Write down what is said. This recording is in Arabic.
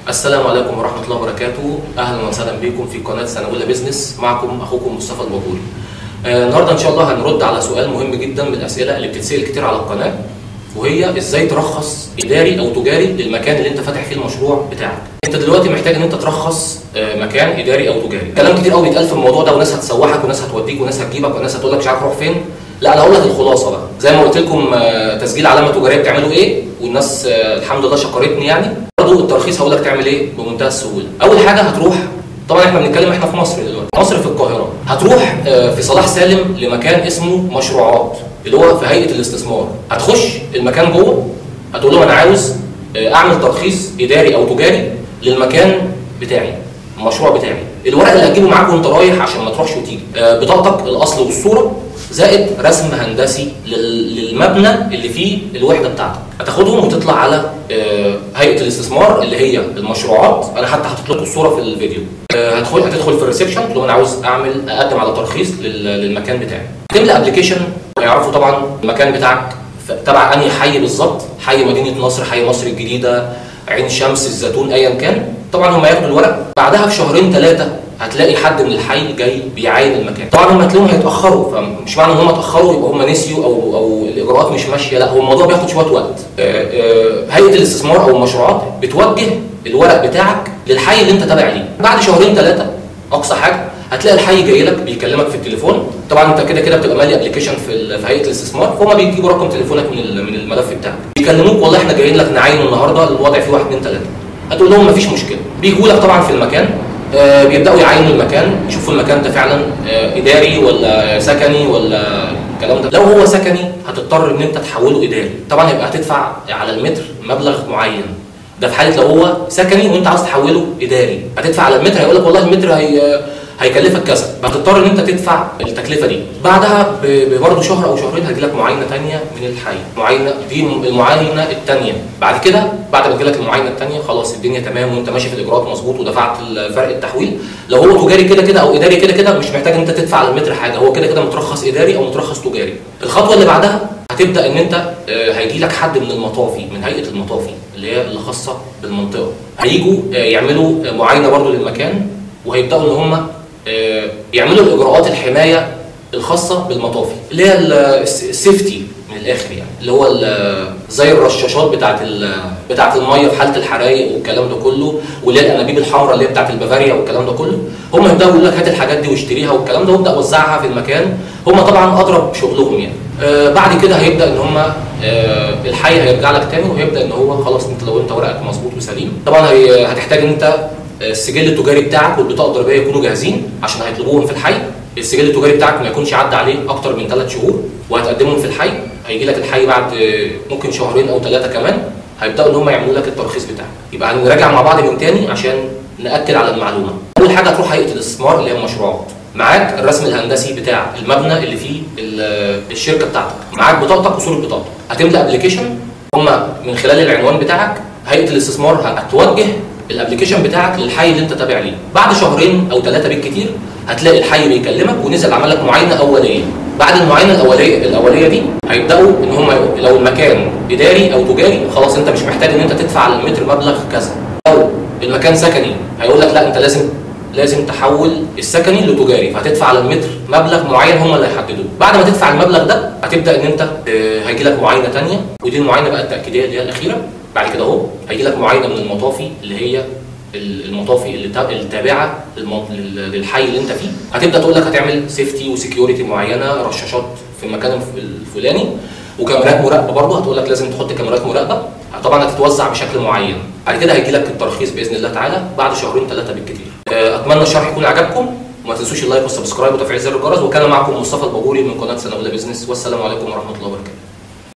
السلام عليكم ورحمة الله وبركاته. أهلا وسهلا بكم في قناة سنة أولى بيزنس. معكم أخوكم مصطفى الباجوري. النهارده إن شاء الله هنرد على سؤال مهم جدا من الأسئلة اللي بتتسأل كتير على القناة، وهي إزاي ترخص إداري أو تجاري للمكان اللي أنت فاتح فيه المشروع بتاعك. أنت دلوقتي محتاج إن أنت ترخص مكان إداري أو تجاري. كلام كتير قوي بيتقال في الموضوع ده، وناس هتسوحك وناس هتوديك وناس هتجيبك وناس هتقول لك مش عارف روح فين. لا، انا هقول لك الخلاصه بقى. زي ما قلت لكم تسجيل علامه تجاريه بتعملوا ايه، والناس الحمد لله شكرتني يعني. برضه الترخيص هقول لك تعمل ايه بمنتهى السهوله. اول حاجه هتروح، طبعا احنا بنتكلم احنا في مصر دلوقتي، مصر في القاهره. هتروح في صلاح سالم لمكان اسمه مشروعات اللي هو في هيئه الاستثمار. هتخش المكان جوه، هتقول لهم انا عاوز اعمل ترخيص اداري او تجاري للمكان بتاعي، المشروع بتاعي. الورق اللي هتجيبه معاك وانت رايح عشان ما تروحش وتيجي بطاقتك الاصل والصوره، زائد رسم هندسي للمبنى اللي فيه الوحده بتاعتك. هتاخدهم وتطلع على هيئه الاستثمار اللي هي المشروعات. انا حتى حاطط لكم الصوره في الفيديو. هتدخل في الريسبشن تقول انا عاوز اقدم على ترخيص للمكان بتاعي. تملى ابلكيشن، ويعرفوا طبعا المكان بتاعك تبع انهي حي بالظبط، حي مدينه نصر، حي مصر الجديده، عين شمس، الزيتون، ايا كان. طبعا هم ياخدوا الورق، بعدها بشهرين ثلاثه هتلاقي حد من الحي جاي بيعاين المكان. طبعا هم هتلاقيهم هيتاخروا، فمش معنى ان هم اتاخروا يبقى هم نسيوا او الاجراءات مش ماشيه، لا، هو الموضوع بياخد شويه وقت. هيئه الاستثمار او المشروعات بتوجه الورق بتاعك للحي اللي انت تابع ليه. بعد شهرين ثلاثه اقصى حاجه هتلاقي الحي جاي لك بيكلمك في التليفون. طبعا انت كده بتبقى مالي ابلكيشن في هيئه الاستثمار، فهم بيجيبوا رقم تليفونك من الملف بتاعك، بيكلموك والله احنا جايين لك نعاين النهارده، الوضع فيه 1 2 3. هتقول لهم مفيش مشكله. بيجوا لك طبعا في المكان، بيبداوا يعاينوا المكان، يشوفوا المكان ده فعلا اداري ولا سكني ولا الكلام ده. لو هو سكني هتضطر ان انت تحوله اداري. طبعا هيبقى هتدفع على المتر مبلغ معين، ده في حاله لو هو سكني وانت عاوز تحوله اداري. هتدفع على المتر، هيقول لك والله المتر هيكلفك كذا، هتضطر ان انت تدفع التكلفه دي. بعدها برضه شهر او شهرين هتجي لك معاينه ثانيه من الحي. معاينه دي المعاينه الثانيه. بعد كده بعد ما تجي لك المعاينه الثانيه خلاص الدنيا تمام وانت ماشي في الاجراءات مظبوط ودفعت فرق التحويل. لو هو تجاري كده او اداري كده مش محتاج ان انت تدفع على المتر حاجه، هو كده مترخص اداري او مترخص تجاري. الخطوه اللي بعدها هتبدا ان انت هيجي لك حد من المطافي، من هيئه المطافي اللي هي اللي خاصه بالمنطقه، هيجوا يعملوا معاينه برضه للمكان، وهيبداوا ان هم يعملوا الاجراءات الحمايه الخاصه بالمطافي اللي هي السيفتي من الاخر يعني، اللي هو زي الرشاشات بتاعه الميه في حاله الحرايق والكلام ده كله، واللي هي الانابيب الحمراء اللي هي بتاعه البافاريا والكلام ده كله. هم يبداوا يقول لك هات الحاجات دي واشتريها والكلام ده، وابدا وزعها في المكان. هم طبعا اضرب شغلهم يعني. بعد كده هيبدا ان هم الحي هيرجع لك تاني، وهيبدا ان هو خلاص انت لو انت ورقك مظبوط وسليم. طبعا هتحتاج ان انت السجل التجاري بتاعك والبطاقه الضريبيه يكونوا جاهزين عشان هيطلبوهم في الحي. السجل التجاري بتاعك ما يكونش عدى عليه اكتر من 3 شهور، وهتقدمهم في الحي. هيجي لك الحي بعد ممكن شهرين او 3 كمان، هيبداوا ان هم يعملوا لك الترخيص بتاعك. يبقى هنراجع مع بعض من تاني عشان ناكد على المعلومه. اول حاجه هتروح هيئه الاستثمار اللي هي المشروعات، معاك الرسم الهندسي بتاع المبنى اللي فيه الشركه بتاعتك، معاك بطاقتك وصوره بطاقتك. هتملى ابلكيشن، هم من خلال العنوان بتاعك هيئه الاستثمار هتوجه الابلكيشن بتاعك للحي اللي انت تابع ليه. بعد شهرين او 3 بالكتير هتلاقي الحي بيكلمك ونزل عمل لك معاينه اوليه. بعد المعاينه الاوليه دي هيبداوا ان هم لو المكان اداري او تجاري خلاص انت مش محتاج ان انت تدفع على المتر مبلغ كذا. لو المكان سكني هيقول لك لا انت لازم تحول السكني لتجاري، فهتدفع على المتر مبلغ معين هم اللي هيحددوه. بعد ما تدفع المبلغ ده هتبدا ان انت هيجي لك معاينه ثانيه، ودي المعاينه بقى التاكيديه اللي هي الاخيره. بعد كده اهو هيجي لك معاينه من المطافي اللي هي المطافي اللي تابعه للحي اللي انت فيه. هتبدا تقول لك هتعمل سيفتي وسكيورتي معينه، رشاشات في المكان الفلاني، وكاميرات مراقبه برضه هتقول لك لازم تحط كاميرات مراقبه. طبعا هتتوزع بشكل معين. بعد كده هيجي لك الترخيص باذن الله تعالى بعد شهرين 3 بالكثير. اتمنى الشرح يكون عجبكم، وما تنسوش اللايك والسبسكرايب وتفعيل زر الجرس. وكان معكم مصطفى الباجوري من قناه سنه اولى بيزنس، والسلام عليكم ورحمه الله وبركاته.